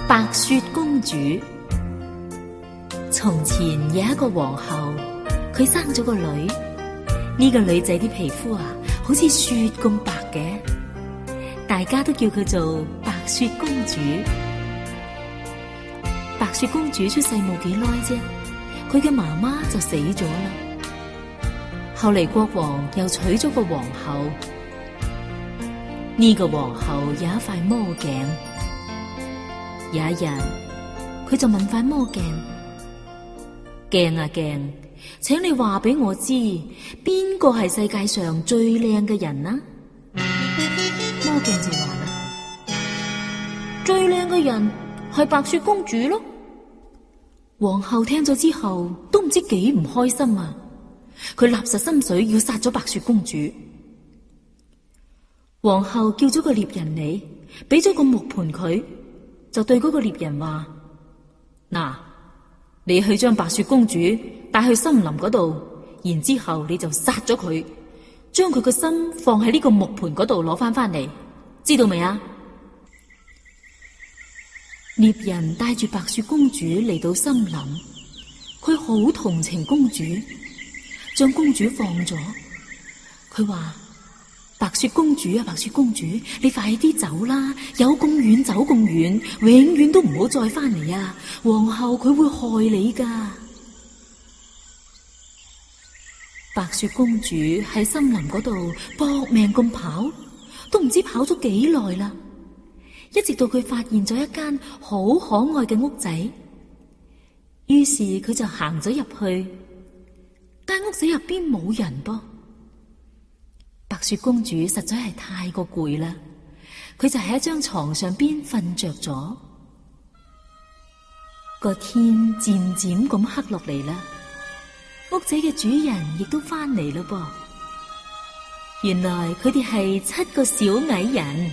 白雪公主。從前有一個皇后，佢生咗個女。呢個女仔啲皮膚啊，好似雪咁白嘅，大家都叫佢做白雪公主。白雪公主出世冇幾耐啫，佢嘅媽媽就死咗啦。後嚟國王又娶咗個皇后。呢個皇后有一塊魔鏡。有一日，佢就問塊魔鏡：鏡啊鏡，請你話俾我知，邊個係世界上最靚嘅人啊？魔鏡就話啦：最靚嘅人係白雪公主咯。皇后聽咗之後，都唔知幾唔開心啊！佢立實心水要殺咗白雪公主。皇后叫咗個獵人嚟，俾咗個木盤佢，就對嗰個獵人話：嗱，你去將白雪公主帶去森林嗰度，然之後你就殺咗佢，將佢個心放喺呢個木盤嗰度攞翻嚟，知道未啊？獵人帶住白雪公主嚟到森林，佢好同情公主，將公主放咗。佢話：白雪公主啊，白雪公主，你快啲走啦！有咁遠走咁遠，永遠都唔好再翻嚟啊！皇后佢會害你噶。白雪公主喺森林嗰度搏命咁跑，都唔知跑咗幾耐啦。一直到佢發現咗一間好可愛嘅屋仔，於是佢就行咗入去。間屋仔入邊冇人噃。白雪公主實在係太過攰啦，佢就喺一張床上邊瞓着咗。個天漸漸咁黑落嚟啦，屋仔嘅主人亦都翻嚟啦噃。原來佢哋係7個小矮人。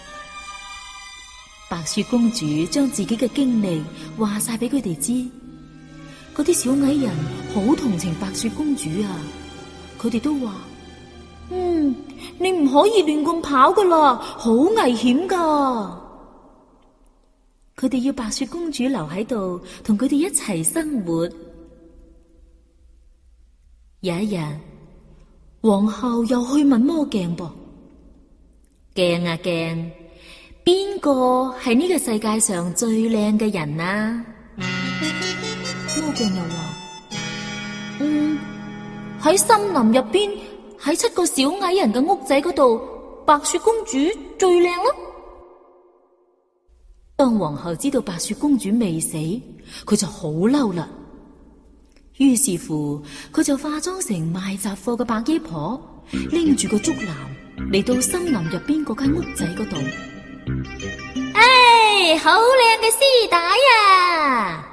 白雪公主將自己嘅經歷話晒俾佢哋知，嗰啲小矮人好同情白雪公主啊！佢哋都話：你唔可以亂咁跑噶啦，好危險噶。佢哋要白雪公主留喺度，同佢哋一齊生活。有一日，皇后又去問魔鏡噃：鏡啊鏡，邊個係呢個世界上最靚嘅人啊？魔鏡又話：喺森林入邊，喺7個小矮人嘅屋仔嗰度，白雪公主最靚咯。當皇后知道白雪公主未死，佢就好嬲啦。於是乎，佢就化妝成賣雜貨嘅白衣婆，拎住個竹籃嚟到森林入邊嗰間屋仔嗰度。好靚嘅絲帶啊！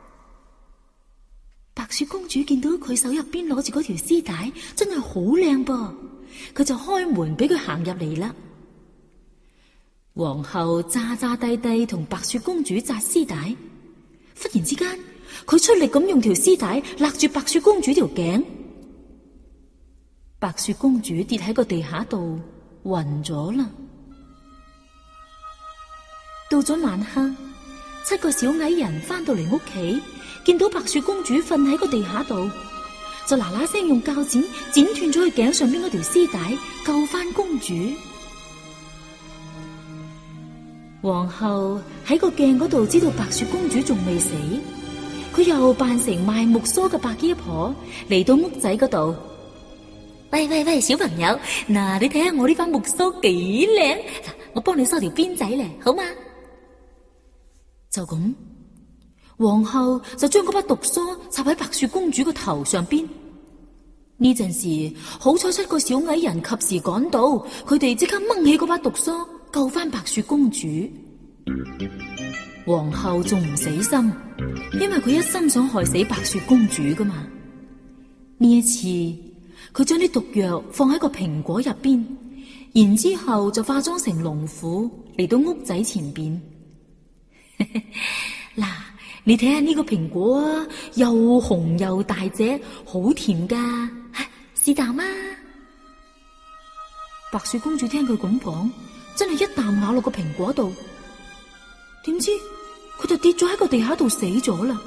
白雪公主見到佢手入邊攞住嗰條絲帶，真係好靚噃，佢就開門俾佢行入嚟啦。皇后詐詐諦諦同白雪公主紮絲帶，忽然之間，佢出力咁用條絲帶勒住白雪公主條頸，白雪公主跌喺個地下度暈咗啦。到咗晚黑，7個小矮人翻到嚟屋企，見到白雪公主瞓喺個地下度，就嗱嗱聲用鉸剪剪斷咗佢頸上邊嗰條絲帶，救翻公主。皇后喺個鏡嗰度知道白雪公主仲未死，佢又扮成賣木梳嘅白衣婆嚟到屋仔嗰度。喂，小朋友，嗱，你睇下我呢把木梳幾靚，嗱，我幫你梳條辮仔咧，好嗎？就咁，皇后就將嗰把毒梳插喺白雪公主個頭上邊。呢陣時，好彩7個小矮人及時趕到，佢哋即刻掹起嗰把毒梳，救翻白雪公主。皇后仲唔死心，因為佢一心想害死白雪公主噶嘛。呢一次，佢將啲毒藥放喺個蘋果入邊，然之後就化妝成龍虎嚟到屋仔前邊。嗱，你睇下呢個蘋果啊，又紅又大隻，好甜噶，試啖啊！白雪公主聽佢咁講，真係一啖咬落個蘋果度，點知跌咗喺個地下度死咗啦。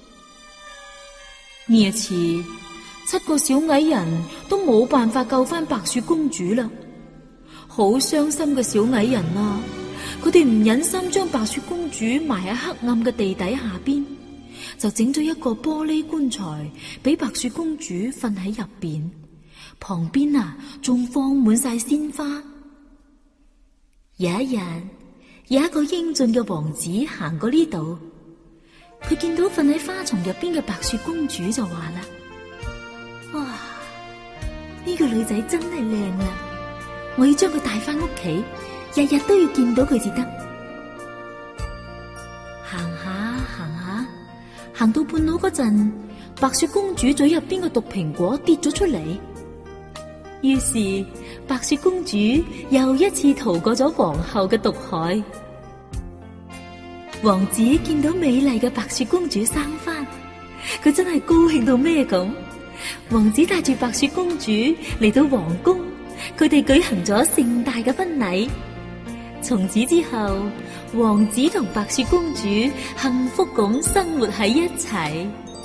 呢一次，7個小矮人都冇辦法救翻白雪公主啦。好傷心嘅小矮人啊，佢哋唔忍心將白雪公主埋喺黑暗嘅地底下邊，就整咗一個玻璃棺材俾白雪公主瞓喺入邊，旁邊啊仲放滿晒鮮花。有一日，有一個英俊嘅王子行過呢度，佢見到瞓喺花叢入邊嘅白雪公主就話啦：哇，呢個女仔真係靚啊！我要將佢帶翻屋企，日日都要見到佢至得。行下行下，行到半路嗰陣，白雪公主嘴入邊嘅毒蘋果跌咗出嚟，於是白雪公主又一次逃過咗皇后嘅毒海。王子見到美麗嘅白雪公主生翻，佢真係高興到咩咁。王子帶住白雪公主嚟到皇宮，佢哋舉行咗盛大嘅婚禮。從此之後，王子同白雪公主幸福咁生活喺一齊。